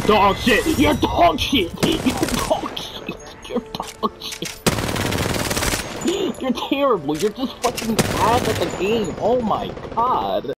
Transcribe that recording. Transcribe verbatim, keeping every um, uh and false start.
dog shit! You're dog shit! You're dog shit! You're dog shit! You're terrible! You're just fucking bad at the game! Oh my god!